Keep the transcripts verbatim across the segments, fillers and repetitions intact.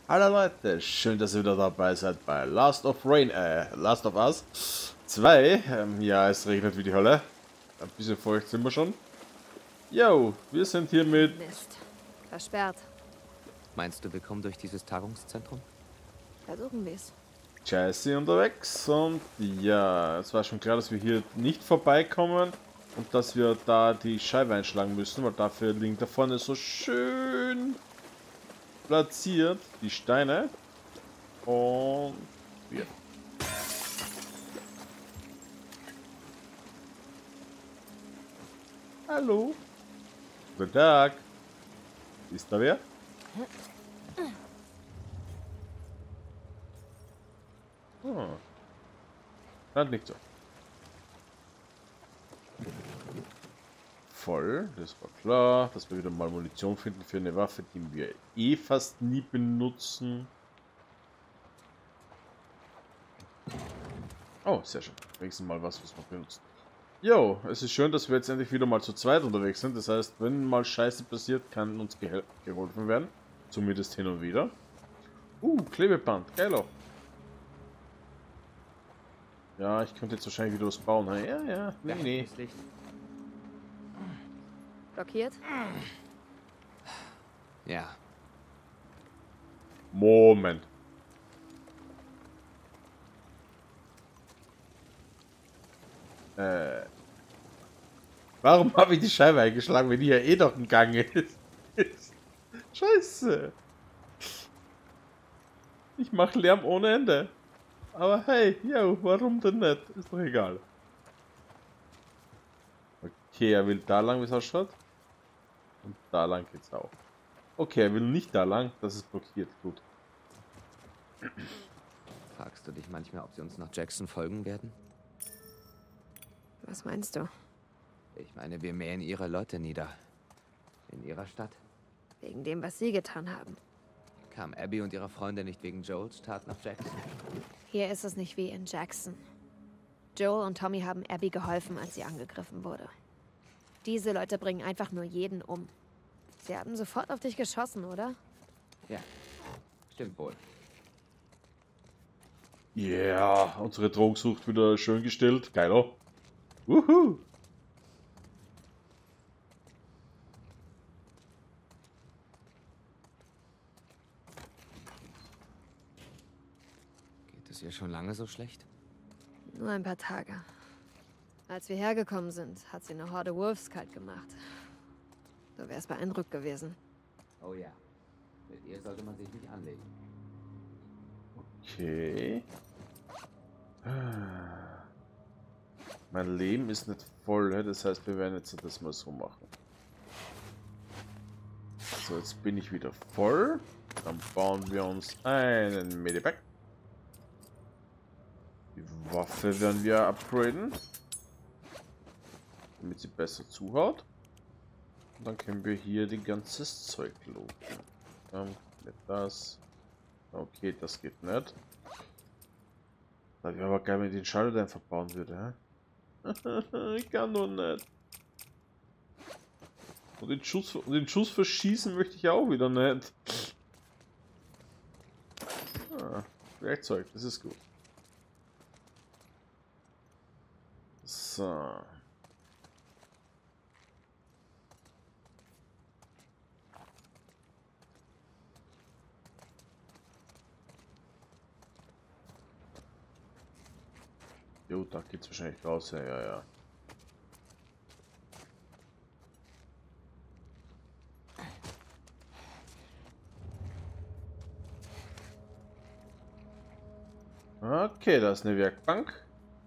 Hallo Leute, schön, dass ihr wieder dabei seid bei Last of Rain, äh, Last of Us zwei. Ähm, ja, es regnet wie die Hölle. Ein bisschen feucht sind wir schon. Yo, wir sind hier mit Mist. Versperrt. Meinst du, wir kommen durch dieses Tagungszentrum? Versuchen wir es. Jesse unterwegs und ja, es war schon klar, dass wir hier nicht vorbeikommen und dass wir da die Scheibe einschlagen müssen, weil dafür liegen da vorne so schön platziert die Steine und ja. Hallo. Guten Tag. Ist da wer? Hm. Hat nicht so. Voll, das war klar, dass wir wieder mal Munition finden für eine Waffe, die wir eh fast nie benutzen. Oh, sehr schön. Wenigstens mal was, was wir benutzen. Jo, es ist schön, dass wir jetzt endlich wieder mal zu zweit unterwegs sind. Das heißt, wenn mal Scheiße passiert, kann uns ge geholfen werden. Zumindest hin und wieder. Uh, Klebeband, geilo. Ja, ich könnte jetzt wahrscheinlich wieder was bauen. Ja, ja, nee, nee. Blockiert? Ja. Moment. Äh. Warum habe ich die Scheibe eingeschlagen, wenn die ja eh noch im Gange ist? Scheiße. Ich mache Lärm ohne Ende. Aber hey, yo, warum denn nicht? Ist doch egal. Okay, er will da lang, wie es ausschaut. Und da lang geht's auch. Okay, er will nicht da lang, das ist blockiert. Gut. Fragst du dich manchmal, ob sie uns nach Jackson folgen werden? Was meinst du? Ich meine, wir mähen ihre Leute nieder. In ihrer Stadt. Wegen dem, was sie getan haben. Kam Abby und ihre Freunde nicht wegen Joels Tat nach Jackson? Hier ist es nicht wie in Jackson. Joel und Tommy haben Abby geholfen, als sie angegriffen wurde. Diese Leute bringen einfach nur jeden um. Sie haben sofort auf dich geschossen, oder? Ja, stimmt wohl. Ja, yeah, unsere Drogensucht wieder schön gestellt. Geilo. Wuhu. Geht es ihr schon lange so schlecht? Nur ein paar Tage. Als wir hergekommen sind, hat sie eine Horde Wolves kalt gemacht. Du wärst beeindruckt gewesen. Oh ja. Mit ihr sollte man sich nicht anlegen. Okay. Mein Leben ist nicht voll, das heißt, wir werden jetzt das mal so machen. So, jetzt bin ich wieder voll. Dann bauen wir uns einen Medipack. Die Waffe werden wir upgraden, damit sie besser zuhaut. Und dann können wir hier die ganzes Zeug looten. Dann mit das. Okay, das geht nicht. Da wäre aber geil, wenn ich den Schalldämpfer bauen würde, hä? Ich kann doch nicht. Und den Schuss, den Schuss verschießen möchte ich auch wieder nicht. Ah, Werkzeug, das ist gut. So. Jo, da geht's wahrscheinlich raus, ja, ja, ja. Okay, da ist eine Werkbank.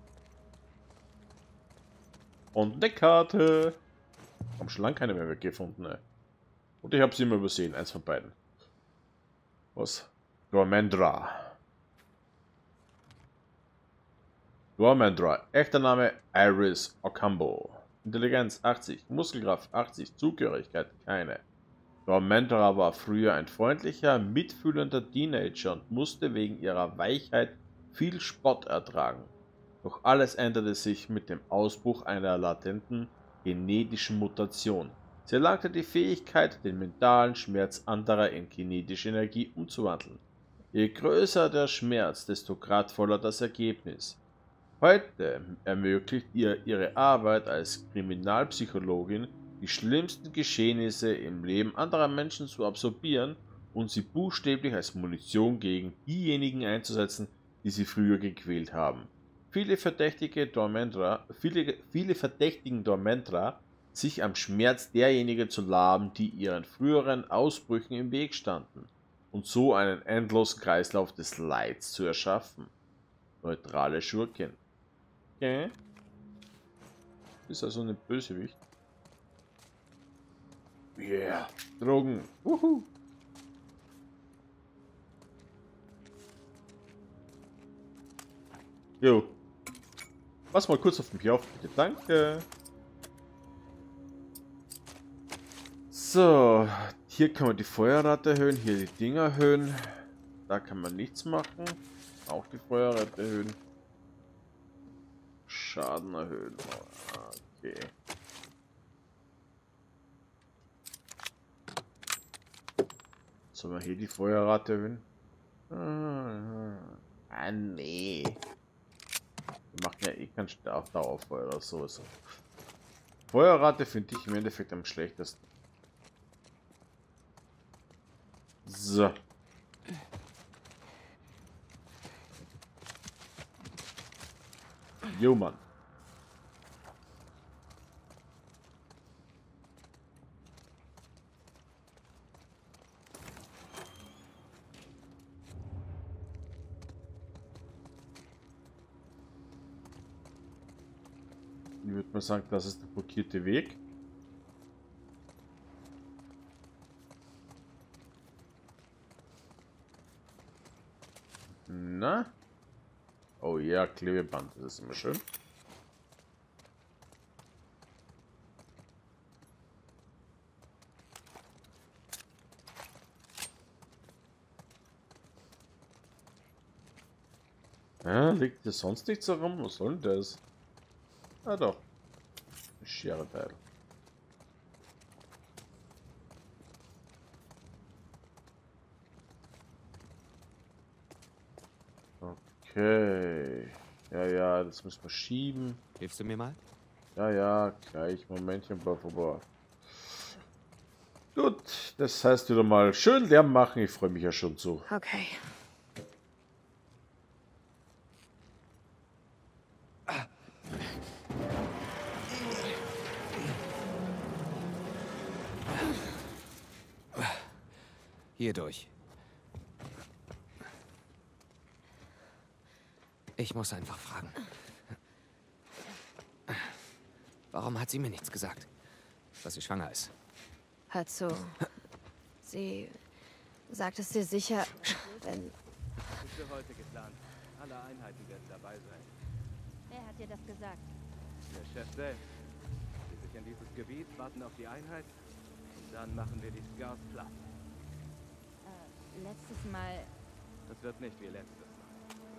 Und eine Karte. Haben schon lange keine mehr weggefunden, ne? Und ich habe sie immer übersehen, eins von beiden. Was? Gormandra. Gormandra. Echter Name Iris Ocambo. Intelligenz achtzig, Muskelkraft achtzig, Zugehörigkeit keine. Gormandra war früher ein freundlicher, mitfühlender Teenager und musste wegen ihrer Weichheit viel Spott ertragen. Doch alles änderte sich mit dem Ausbruch einer latenten genetischen Mutation. Sie erlangte die Fähigkeit, den mentalen Schmerz anderer in kinetische Energie umzuwandeln. Je größer der Schmerz, desto grauenvoller das Ergebnis. Heute ermöglicht ihr ihre Arbeit als Kriminalpsychologin, die schlimmsten Geschehnisse im Leben anderer Menschen zu absorbieren und sie buchstäblich als Munition gegen diejenigen einzusetzen, die sie früher gequält haben. Viele verdächtige Tormentor, viele, viele verdächtigen Tormentor sich am Schmerz derjenigen zu laben, die ihren früheren Ausbrüchen im Weg standen, und so einen endlosen Kreislauf des Leids zu erschaffen. Neutrale Schurkin. Okay. Ist also eine Bösewicht. Yeah. Drogen. Wuhu. Jo. Pass mal kurz auf mich auf, bitte. Danke. So, hier kann man die Feuerrate erhöhen, hier die Dinger erhöhen. Da kann man nichts machen. Auch die Feuerrate erhöhen. Schaden erhöhen. Okay. Sollen wir hier die Feuerrate erhöhen? Ah, nee. Wir machen ja eh kein Dauerfeuer oder sowas. Feuerrate finde ich im Endeffekt am schlechtesten. So. Jo, Mann. Ich würde mal sagen, das ist der blockierte Weg. Na? Oh ja, Klebeband, das ist immer schön. Ah, liegt hier sonst nichts herum? Was soll denn das? Ah doch. Ein Scherenteil. Okay. Ja, ja, das müssen wir schieben. Hilfst du mir mal? Ja, ja, gleich. Momentchen, bla, bla, bla. Gut, das heißt wieder mal schön Lärm machen. Ich freue mich ja schon so. Okay. Hier durch. Ich muss einfach fragen. Warum hat sie mir nichts gesagt? Dass sie schwanger ist. Hör zu. Sie sagt es dir sicher, wenn... Das ist für heute geplant. Alle Einheiten werden dabei sein. Wer hat dir das gesagt? Der Chef selbst. Wir sichern dieses Gebiet, warten auf die Einheit und dann machen wir die Scouts platt. Äh, letztes Mal... Das wird nicht wie letztes Mal.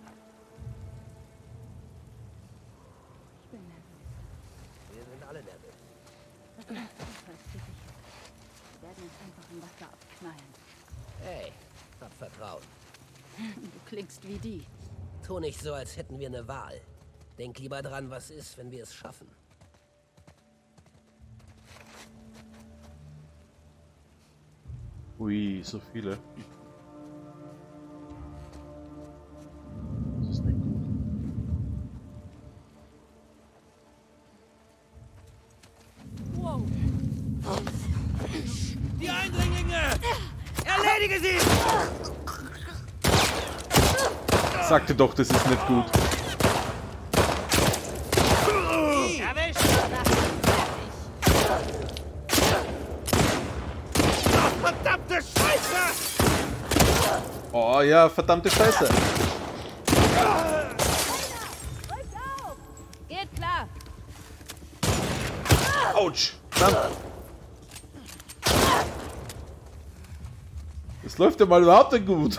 Ich bin nervös. Wir sind alle nervös. Das ist zufallstüchtig. Wir werden uns einfach im Wasser abknallen. Hey, hab Vertrauen. Du klingst wie die. Tu nicht so, als hätten wir eine Wahl. Denk lieber dran, was ist, wenn wir es schaffen. Ui, so viele. Das ist nicht gut. Wow. Die Eindringlinge! Erledige sie! Sagte doch, das ist nicht gut. Erwischt! Verdammte Scheiße! Oh ja, verdammte Scheiße. Rückt auf! Geht klar! Autsch. Verdammt. Das läuft ja mal überhaupt nicht gut.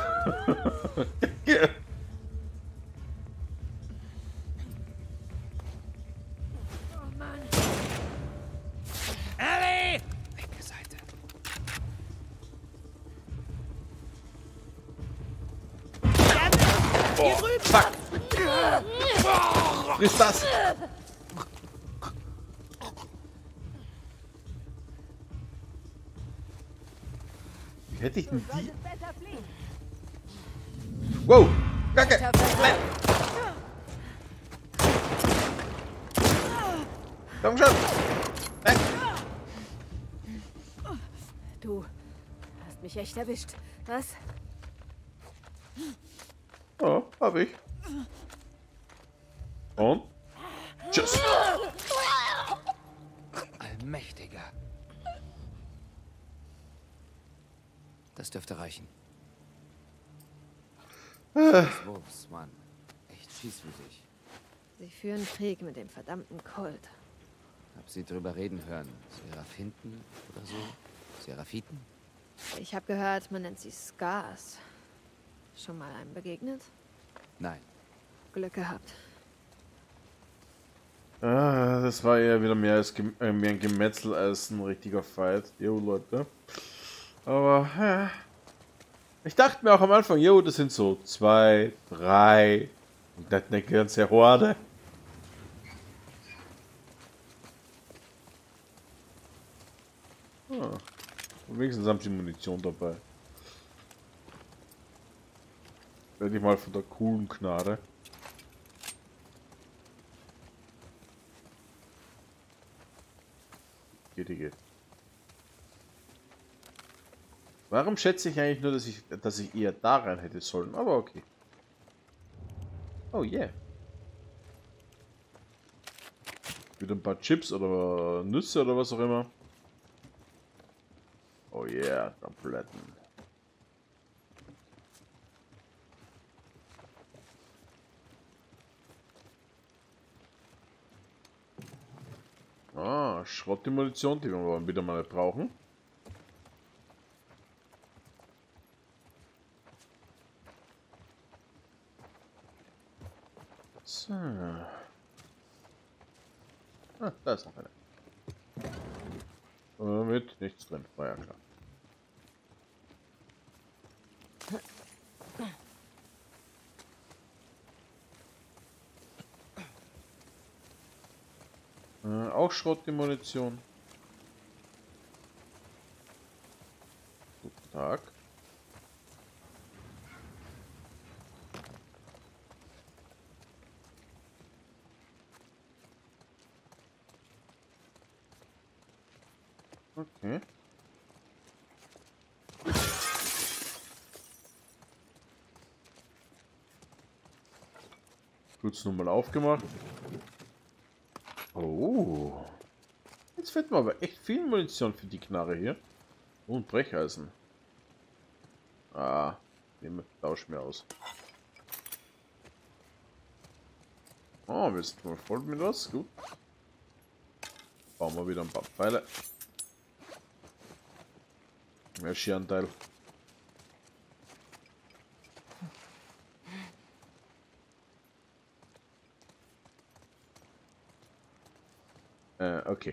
Ellie! Oh, fuck! Ist das? Wie hätte ich denn die... Wow! Kacke! Nein. Komm schon! Nein. Du hast mich echt erwischt. Was? Oh, hab ich. Und? Tschüss! Allmächtiger. Das dürfte reichen. Äh. Wolfs, Mann. Echt schießwütig. Sie führen Krieg mit dem verdammten Kult. Hab sie drüber reden hören. Seraphinten oder so? Seraphiten? Ich habe gehört, man nennt sie Scars. Schon mal einem begegnet? Nein. Glück gehabt. Ah, das war eher wieder mehr, als Gem äh, mehr ein Gemetzel als ein richtiger Fight. Jo, Leute. Aber, ja. Ich dachte mir auch am Anfang, jo, das sind so zwei, drei und nicht eine ganze Horde. Ah, und wenigstens haben sie Munition dabei. Werde ich mal von der coolen Knarre. Geht, die geht. Warum schätze ich eigentlich nur, dass ich, dass ich eher da rein hätte sollen? Aber okay. Oh yeah. Wieder ein paar Chips oder Nüsse oder was auch immer. Oh yeah, Tabletten. Ah, Schrott die Munition, die wir aber wieder mal nicht brauchen. So. Ah, da ist noch eine. Äh, mit nichts drin, war ja klar. Äh, auch Schrott die Munition. Guten Tag. Okay. Kurz nochmal aufgemacht. Oh. Jetzt fehlt mir aber echt viel Munition für die Knarre hier. Und Brecheisen. Ah, nehme, tausch mir aus. Oh, wir sind mal voll mit was. Gut. Bauen wir wieder ein paar Pfeile. Mehr Schieranteil. Äh, okay.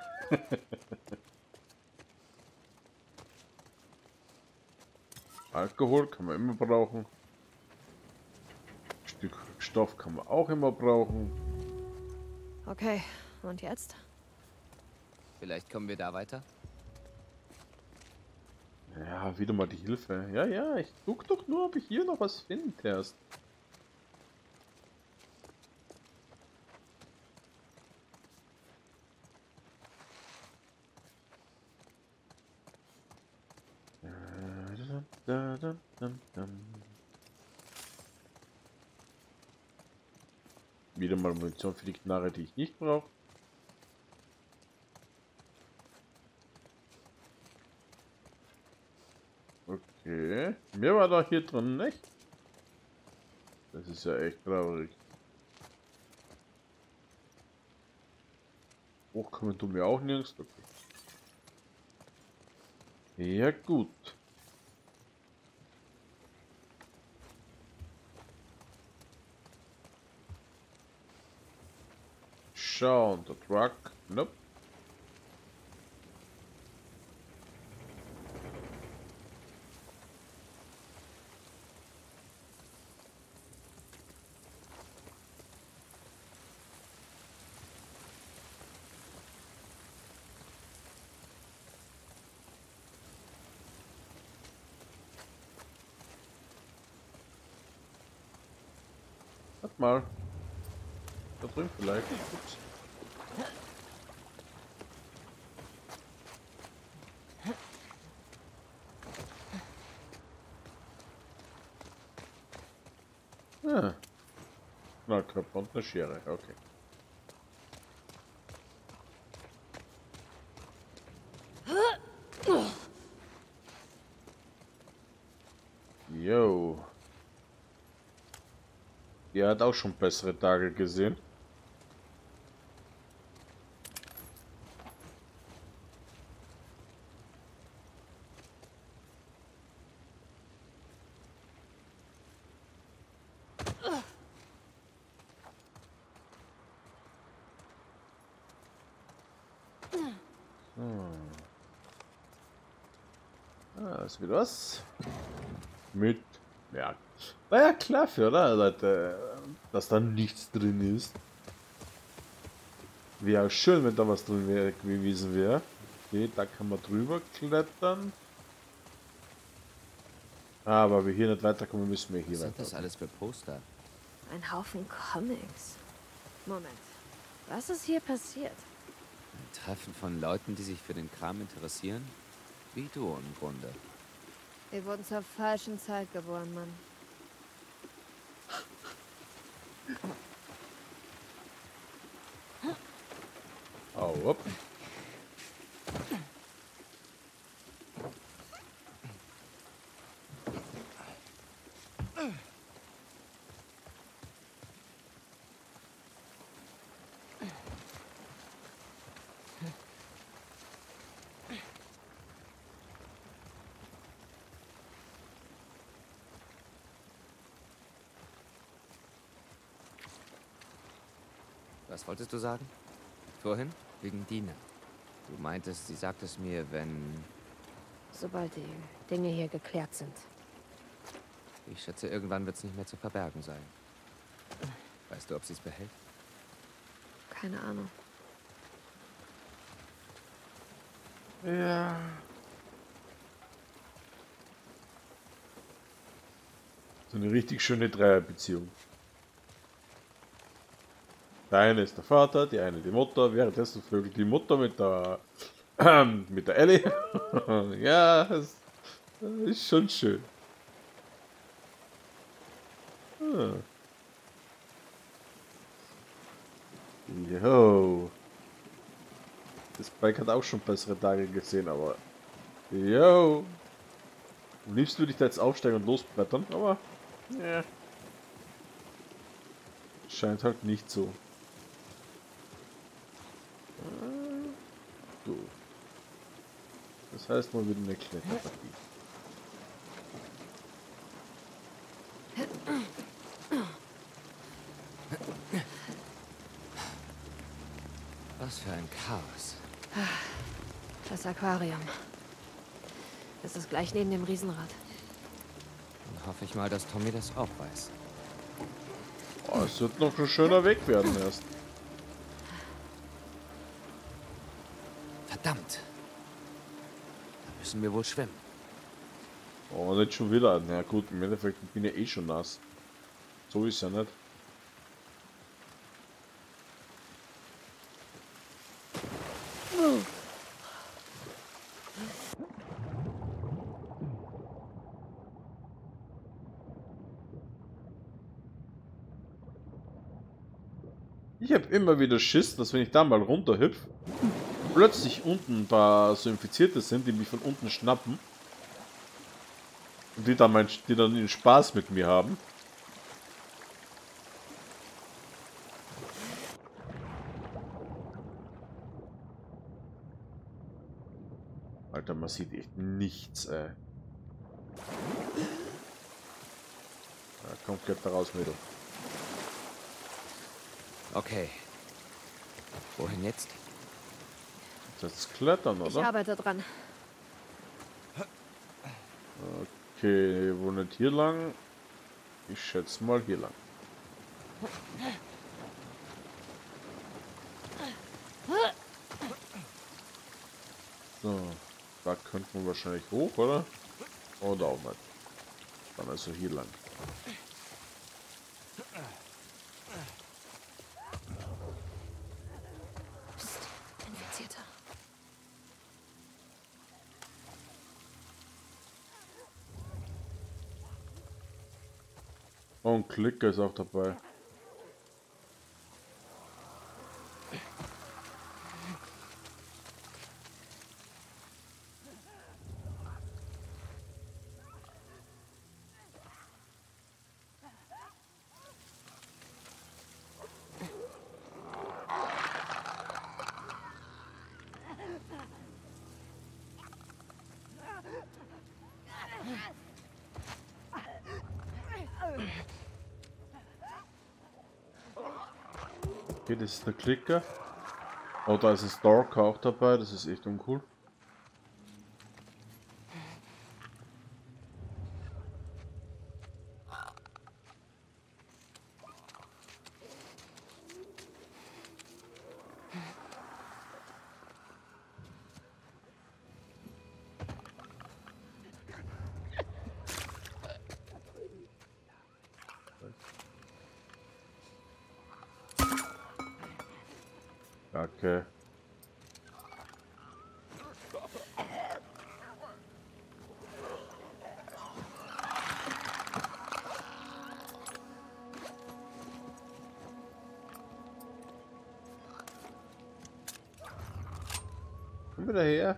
Alkohol kann man immer brauchen. Ein Stück Stoff kann man auch immer brauchen. Okay, und jetzt? Vielleicht kommen wir da weiter? Ja, wieder mal die Hilfe. Ja, ja, ich guck doch nur, ob ich hier noch was finde erst. Wieder mal Munition für die Knarre, die ich nicht brauche. Okay. Mehr war da hier drin, nicht? Das ist ja echt traurig. Hochkommen tun wir auch nirgends. Okay. Ja, gut. Schauen, der Truck. Nope. Warte mal. Da drüben vielleicht. Ups. Ah. Na, Körper und eine Schere, okay. Yo. Der hat auch schon bessere Tage gesehen. Ah, ist wieder was. Mit Merk. War ja klar für, oder, Leute, dass da nichts drin ist. Wäre auch schön, wenn da was drin wär, gewesen wäre. Okay, da kann man drüber klettern. Aber wir hier nicht weiterkommen, müssen wir hier Was sind weiter. das alles für Poster? Ein Haufen Comics. Moment. Was ist hier passiert? Ein Treffen von Leuten, die sich für den Kram interessieren? Wie du im Grunde. Wir wurden zur falschen Zeit geboren, Mann. Au, up. Was wolltest du sagen? Vorhin? Wegen Dina. Du meintest, sie sagt es mir, wenn... Sobald die Dinge hier geklärt sind. Ich schätze, irgendwann wird es nicht mehr zu verbergen sein. Weißt du, ob sie es behält? Keine Ahnung. Ja. So eine richtig schöne Dreierbeziehung. Der eine ist der Vater, die eine die Mutter, währenddessen vögelt die Mutter mit der ähm, mit der Ellie. Ja, das ist schon schön. Ah. Jo. Das Bike hat auch schon bessere Tage gesehen, aber jo. Am liebsten würde ich da jetzt aufsteigen und losbrettern, aber ja. Scheint halt nicht so. Gut. Das heißt mal wieder eine Kletterpartie. Was für ein Chaos. Das Aquarium. Es ist gleich neben dem Riesenrad. Dann hoffe ich mal, dass Tommy das auch weiß. Oh, es wird noch ein schöner Weg werden erst. Verdammt! Da müssen wir wohl schwimmen. Oh, nicht schon wieder. Na gut, im Endeffekt bin ich eh schon nass. So ist ja nicht. Ich habe immer wieder Schiss, dass wenn ich da mal runterhüpf, plötzlich unten ein paar so Infizierte sind, die mich von unten schnappen. Und die dann, mein, die dann den Spaß mit mir haben. Alter, man sieht echt nichts, ey. Ja, komm, geht da raus, Mädel. Okay. Wohin jetzt? Jetzt klettern, Ich oder? arbeite dran. Okay, wo nicht hier lang? Ich schätze mal hier lang. So, da könnte man wahrscheinlich hoch, oder? Oder auch nicht. Dann also hier lang. Psst, Infizierter. Oh, ein Klicker ist auch dabei. Okay, das ist der Klicker. Oh, da ist ein Stalker auch dabei, das ist echt uncool. Okay. Komm wieder her.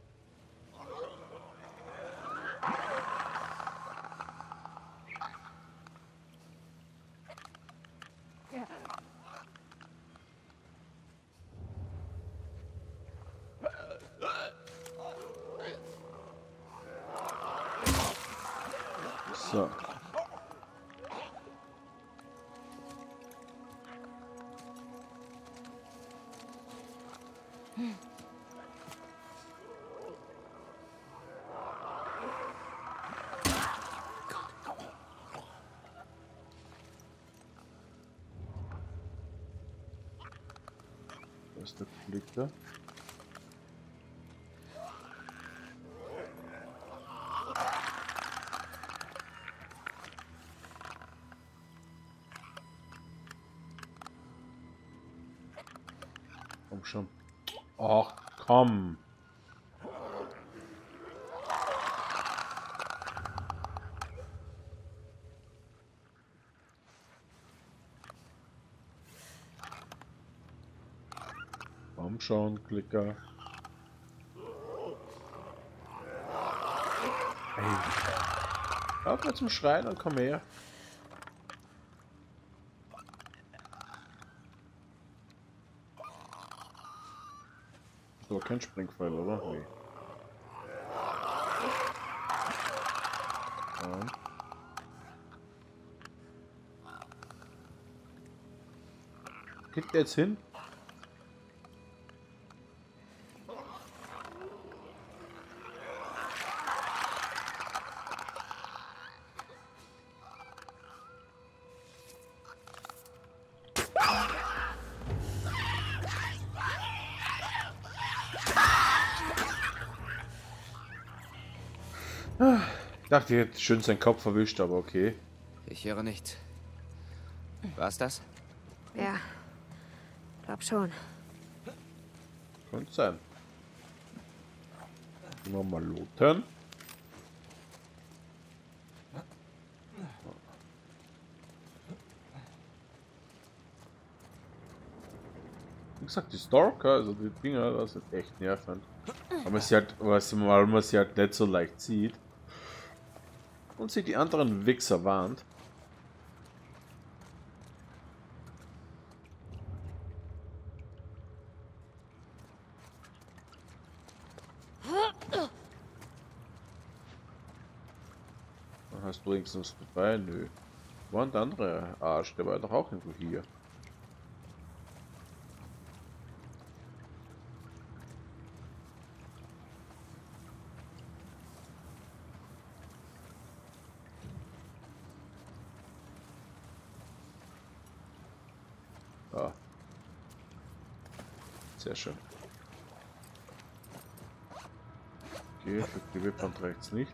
So. Da ist der Klicker. Komm schon. Ach, komm. Komm schon, Klicker. Hey. Hör mal zum Schreien und komm her. So, kein Springpfeil, oder? Nee. Und. Geht der jetzt hin? Ich dachte, ich hätte schön seinen Kopf verwischt, aber okay. Ich höre nichts. War's das? Ja, glaub schon. Könnte sein. Nochmal looten. Wie gesagt, die Stalker, also die Dinger, das sind echt nervend. Aber man sie halt, weil man sie halt nicht so leicht sieht. Und sie die anderen Wichser warnt. Dann hast du wenigstens dabei? Nö. Wo war der andere Arsch? Der war doch auch irgendwo hier. Ah. Sehr schön. Okay, die Webwand rechts nicht.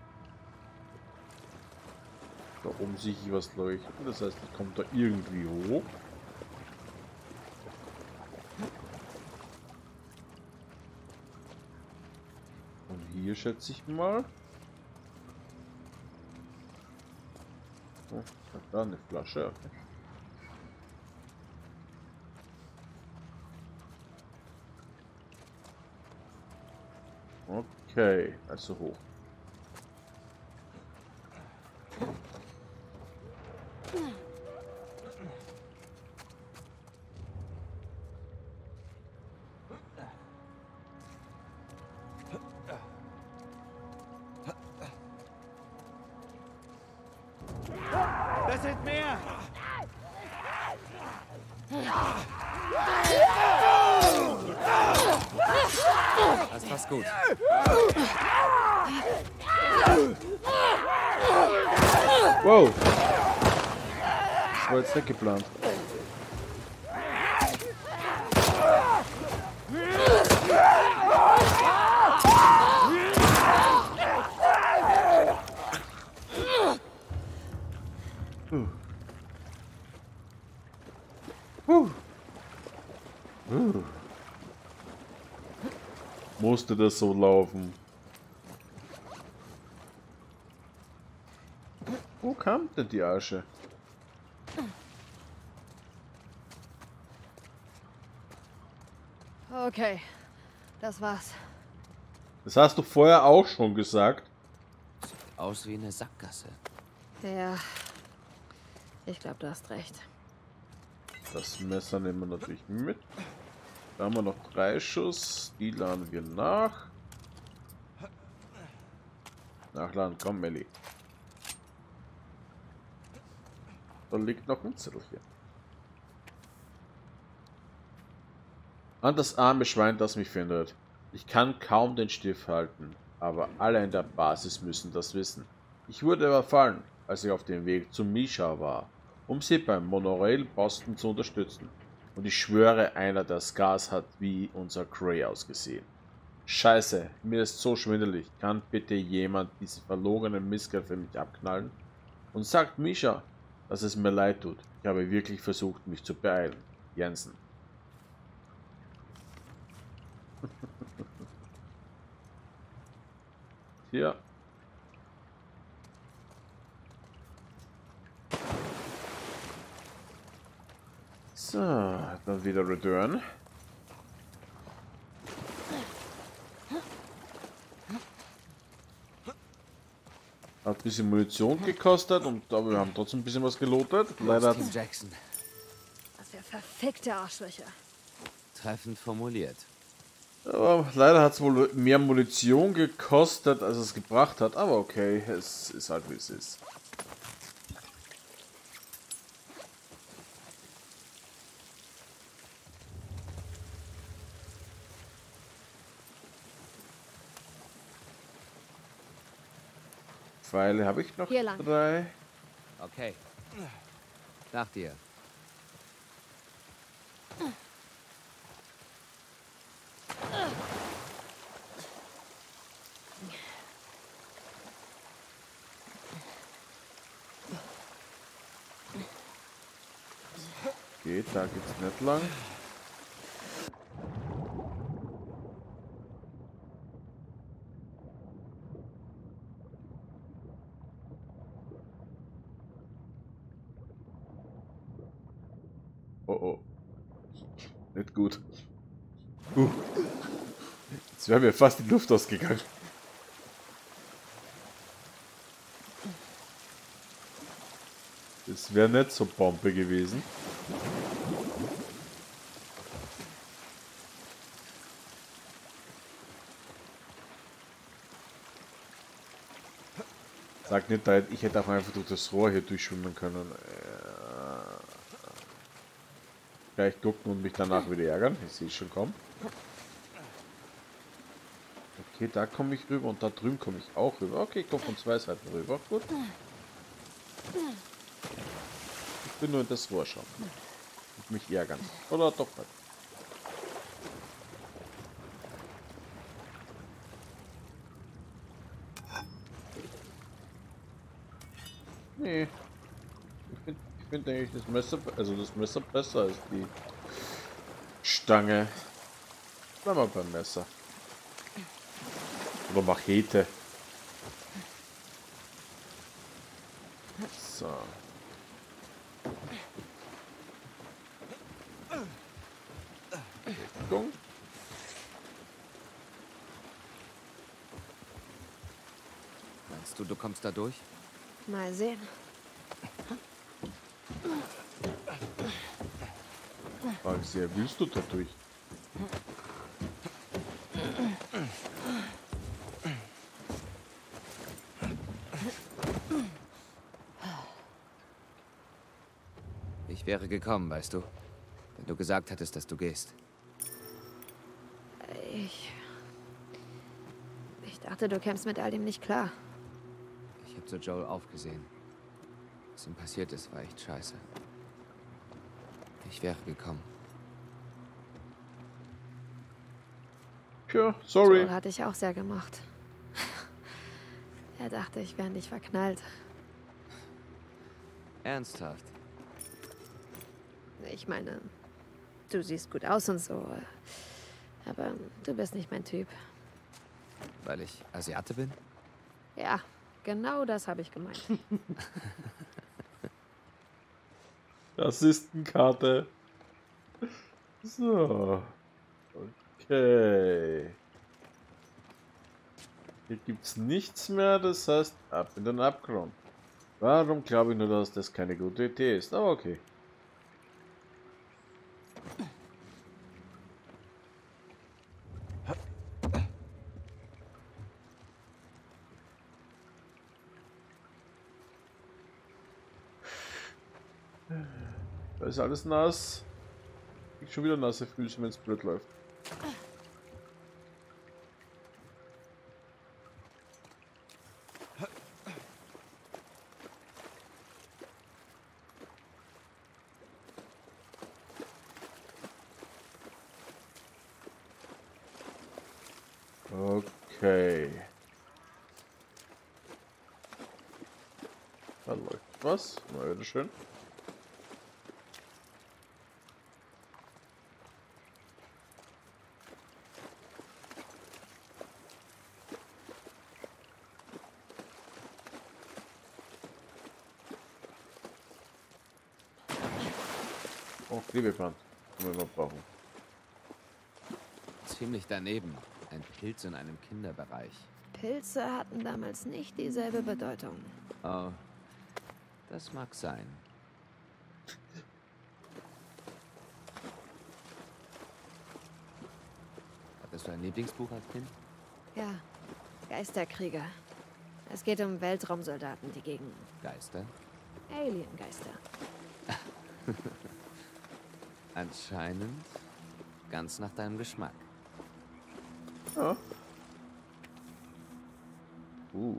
Da oben sehe ich was leuchten, das heißt, ich komme da irgendwie hoch. schätze ich mal. Oh, da eine Flasche. Okay. Okay, also hoch. Das sind mehr! Das war's gut. Wow! Das war jetzt nicht geplant. Uh. Uh. Uh. Musste das so laufen? Wo kam denn die Asche? Okay, das war's. Das hast du vorher auch schon gesagt. Aus wie eine Sackgasse. Ja, ich glaube, du hast recht. Das Messer nehmen wir natürlich mit. Da haben wir noch drei Schuss. Die laden wir nach. Nachladen, komm, Melli. Da liegt noch ein Zettelchen. An das arme Schwein, das mich findet. Ich kann kaum den Stift halten, aber alle in der Basis müssen das wissen. Ich wurde überfallen, als ich auf dem Weg zu Misha war, um sie beim Monorail-Posten zu unterstützen. Und ich schwöre, einer der Scars hat wie unser Gray ausgesehen. Scheiße, mir ist so schwindelig. Kann bitte jemand diese verlogenen Misskerl für mich abknallen? Und sagt Misha, dass es mir leid tut. Ich habe wirklich versucht, mich zu beeilen. Jensen. Hier. So, dann wieder Return. Hat ein bisschen Munition gekostet, und aber wir haben trotzdem ein bisschen was gelotet. Leider hat Team Jackson. Was für verfickte Arschlöcher. Treffend formuliert. aber leider hat es wohl mehr Munition gekostet, als es gebracht hat. Aber okay, es ist halt wie es ist. Pfeile habe ich noch Hier lang. drei. Okay. Nach dir. Geht, da geht's nicht lang. Oh oh. Nicht gut. Uh. Jetzt wäre mir fast die Luft ausgegangen. Das wäre nicht so Bombe gewesen. Sag nicht, ich hätte auch einfach durch das Rohr hier durchschwimmen können. Gleich gucken und mich danach wieder ärgern. Ich sehe schon kommen. Okay, da komme ich rüber und da drüben komme ich auch rüber. Okay, ich komme von zwei Seiten rüber. Gut. Ich bin nur in das Rohr schauen. Und mich ärgern. Oder doch nicht. Nee. Ich finde ich find eigentlich das Messer, also das Messer besser als die Stange. Bleiben wir beim Messer. Oder Machete. So. Deckung. Meinst du, du kommst da durch? Mal sehen. Frage sehr, willst du da durch? Ich wäre gekommen, weißt du. Wenn du gesagt hättest, dass du gehst. Ich... Ich dachte, du kämst mit all dem nicht klar. Ich habe zu Joel aufgesehen. Was ihm passiert ist, war echt scheiße. Ich wäre gekommen. Ja, sorry. Joel hatte ich auch sehr gemacht. Er dachte, ich wäre nicht verknallt. Ernsthaft? Ich meine, du siehst gut aus und so. Aber du bist nicht mein Typ. Weil ich Asiate bin? Ja, genau das habe ich gemeint. Das ist eine Karte. So. Okay. Hier gibt es nichts mehr, das heißt ab in den Abgrund. Warum glaube ich nur, dass das keine gute Idee ist? Aber okay. Da ist alles nass. Ich schon wieder nasse Füße, wenn es blöd läuft. Okay. Da läuft was. Na, wieder schön. Oh, Klebeband. Können wir noch brauchen. Ziemlich daneben. Ein Pilz in einem Kinderbereich. Pilze hatten damals nicht dieselbe Bedeutung. Oh, das mag sein. Hattest du ein Lieblingsbuch als Kind? Ja, Geisterkrieger. Es geht um Weltraumsoldaten, die gegen Geister? Aliengeister. Anscheinend ganz nach deinem Geschmack. Ja. Uh.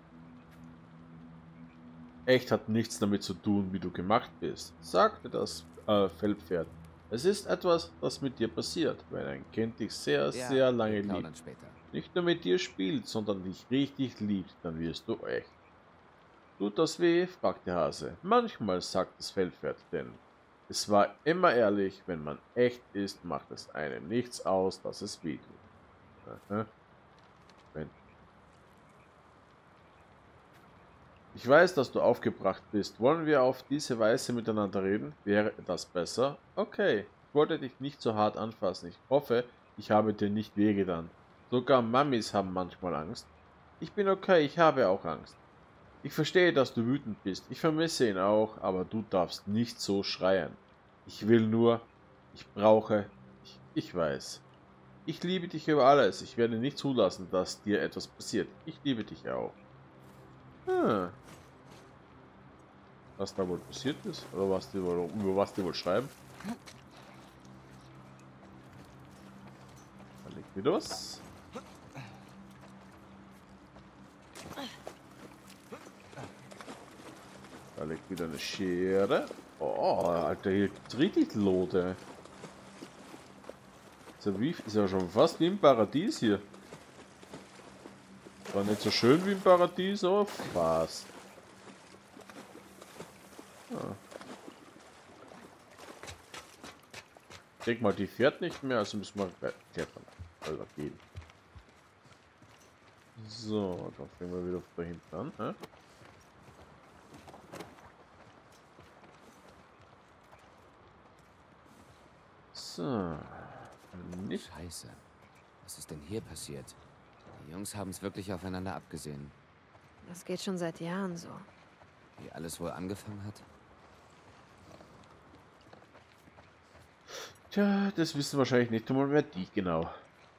Echt hat nichts damit zu tun, wie du gemacht bist, sagte das äh, Feldpferd. Es ist etwas, das mit dir passiert, wenn ein Kind dich sehr, Ja, sehr lange wir plaudern liebt. später. Nicht nur mit dir spielt, sondern dich richtig liebt, dann wirst du echt. Tut das weh? Fragte Hase. Manchmal, sagt das Feldpferd, denn es war immer ehrlich, wenn man echt ist, macht es einem nichts aus, dass es weh tut. Aha. Wenn. Ich weiß, dass du aufgebracht bist. Wollen wir auf diese Weise miteinander reden? Wäre das besser? Okay. Ich wollte dich nicht so hart anfassen. Ich hoffe, ich habe dir nicht wehgetan. Sogar Mamis haben manchmal Angst. Ich bin okay, ich habe auch Angst. Ich verstehe, dass du wütend bist. Ich vermisse ihn auch, aber du darfst nicht so schreien. Ich will nur, ich brauche, ich, ich weiß. Ich liebe dich über alles. Ich werde nicht zulassen, dass dir etwas passiert. Ich liebe dich auch. Hm. Was da wohl passiert ist? Oder was die wohl, über was die wohl schreiben? Da liegt wieder was. Da liegt wieder eine Schere. Oh, Alter, hier gibt's richtig Lote. Ist ja, wie, ist ja schon fast wie im Paradies hier. War nicht so schön wie im Paradies, aber fast. Ah. Ich denke mal, die fährt nicht mehr, also müssen wir klettern. Also gehen. So, da fangen wir wieder von hinten an. Hä? So. Nicht. Scheiße. Was ist denn hier passiert? Die Jungs haben es wirklich aufeinander abgesehen. Das geht schon seit Jahren so. Wie alles wohl angefangen hat? Tja, das wissen wahrscheinlich nicht einmal mehr die genau.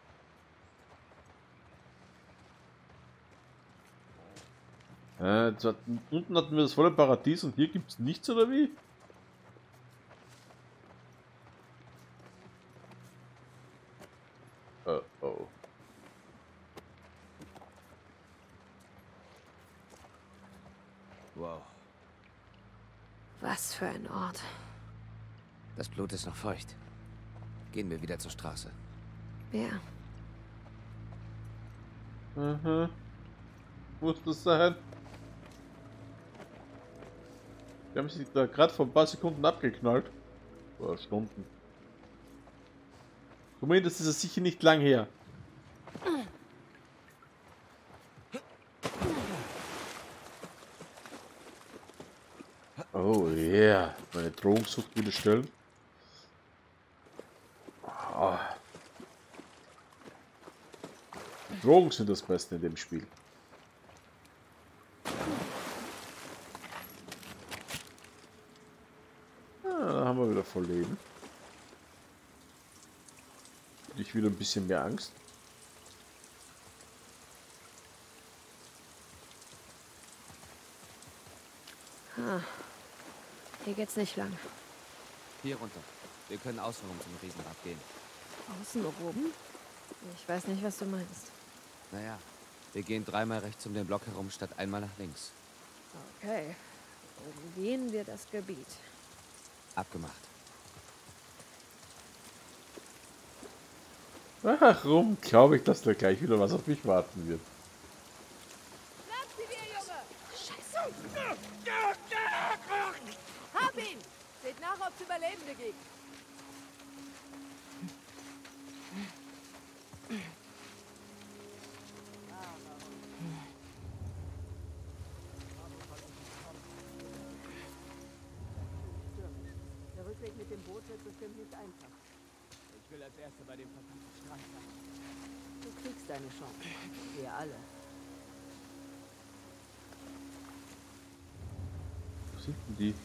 Äh, jetzt hat, unten hatten wir das volle Paradies und hier gibt es nichts, oder wie? Oh oh. Wow. Was für ein Ort. Das Blut ist noch feucht. Gehen wir wieder zur Straße. Ja. Aha. Muss das sein? Die haben sich da gerade vor ein paar Sekunden abgeknallt. Oder Stunden. Zumindest ist es sicher nicht lang her. Oh yeah, meine Drogensucht wieder stellen. Oh. Drogen sind das Beste in dem Spiel. Ah, da haben wir wieder voll Leben. Ich wieder ein bisschen mehr Angst. Ah. Hier geht's nicht lang. Hier runter. Wir können außenrum zum Riesenrad gehen. Außen oben? Ich weiß nicht, was du meinst. Naja, wir gehen dreimal rechts um den Block herum, statt einmal nach links. Okay. Umgehen wir das Gebiet. Abgemacht. Warum glaube ich, dass da gleich wieder was auf mich warten wird? Scheiße! Hab ihn! Seht nach, ob's Überlebende gibt. Der Rückweg mit dem Boot wird bestimmt nicht einfach. Ich will als Erster bei dem verdammten Strand sein. Du kriegst deine Chance. Wir alle. Wo sind denn die?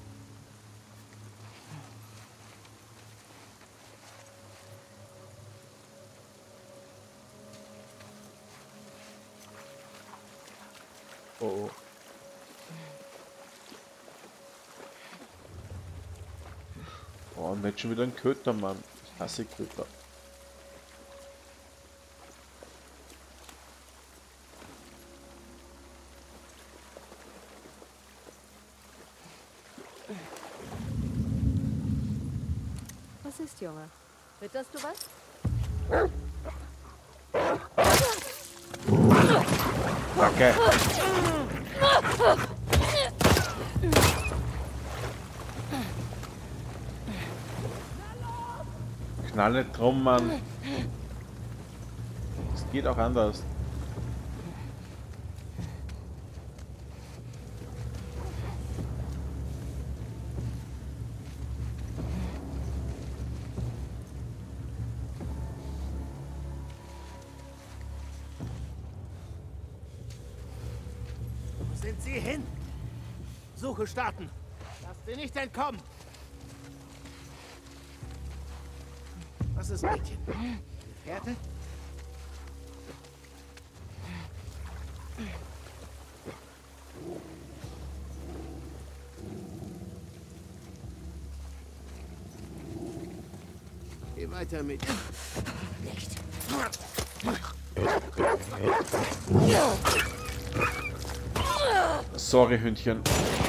Oh oh. Oh, nicht schon wieder ein Köter, Mann. Ich hasse Köter. Was ist, Junge? Witterst du was? Okay. Knall nicht drum, Mann. Es geht auch anders. Wo sind sie hin? Suche starten. Lasst sie nicht entkommen. Was ist Mädchen? Gefährte? Geh weiter mit. Nicht. Sorry, Hündchen.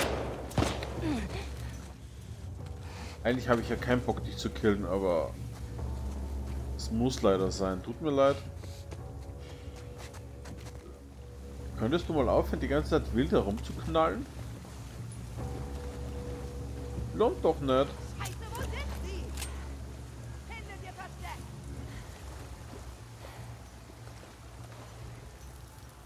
Eigentlich habe ich ja keinen Bock, dich zu killen, aber es muss leider sein. Tut mir leid. Könntest du mal aufhören, die ganze Zeit wild herumzuknallen? Lohnt doch nicht. Scheiße, wo sind sie? Hinter dir versteckt!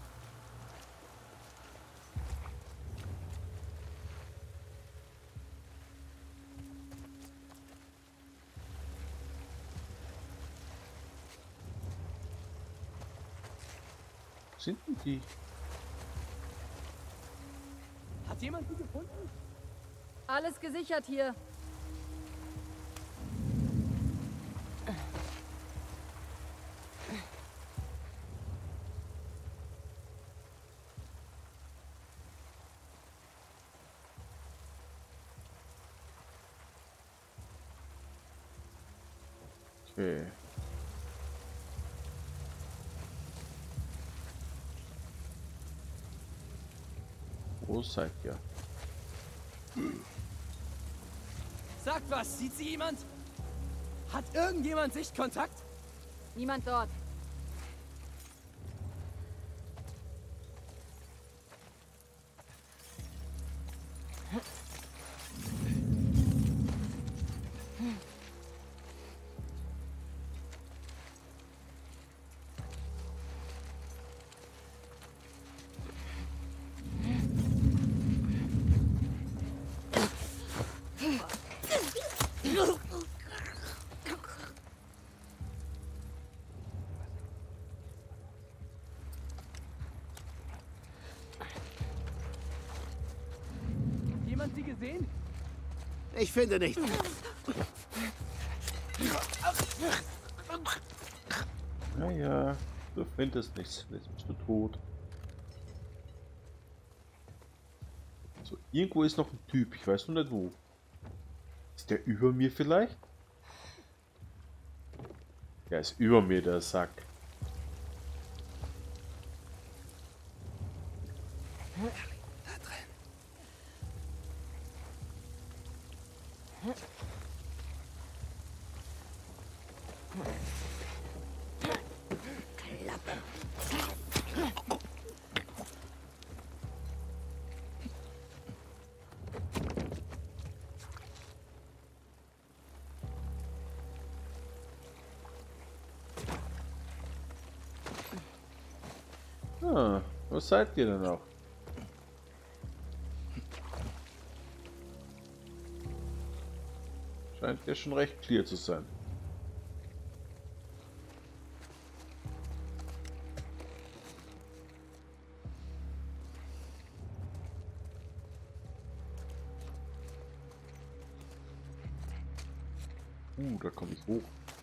sind denn die? Hat jemand die gefunden? Alles gesichert hier. Okay. Wo seid ihr? Sagt was, sieht sie jemand? Hat irgendjemand Sichtkontakt? Niemand dort. Jemand sie gesehen? Ich finde nichts. Naja, du findest nichts, jetzt bist du tot. So, irgendwo ist noch ein Typ, ich weiß nur nicht wo. Ist der über mir vielleicht? Der ist über mir, der Sack. Ah, was seid ihr denn auch? Scheint ja schon recht clear zu sein. Uh, da komme ich hoch.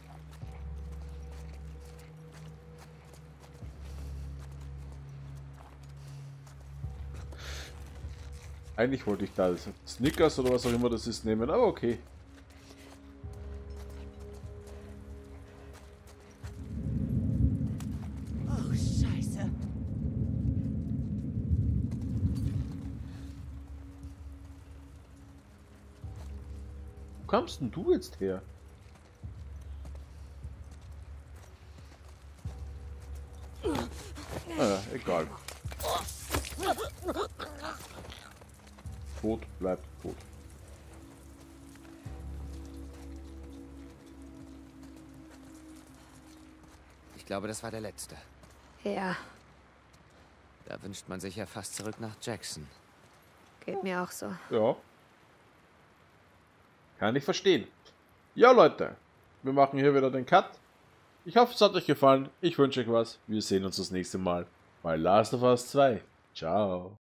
Eigentlich wollte ich da das Snickers oder was auch immer das ist nehmen, aber okay. Oh, Scheiße. Wo kamst denn du jetzt her? Ah, egal. Tot bleibt tot. Ich glaube, das war der letzte. Ja, Da wünscht man sich ja fast zurück nach Jackson. geht mir auch so. Ja. Kann ich verstehen. Ja, Leute. Wir machen hier wieder den Cut. Ich hoffe, es hat euch gefallen. Ich wünsche euch was. Wir sehen uns das nächste Mal bei Last of Us zwei. Ciao.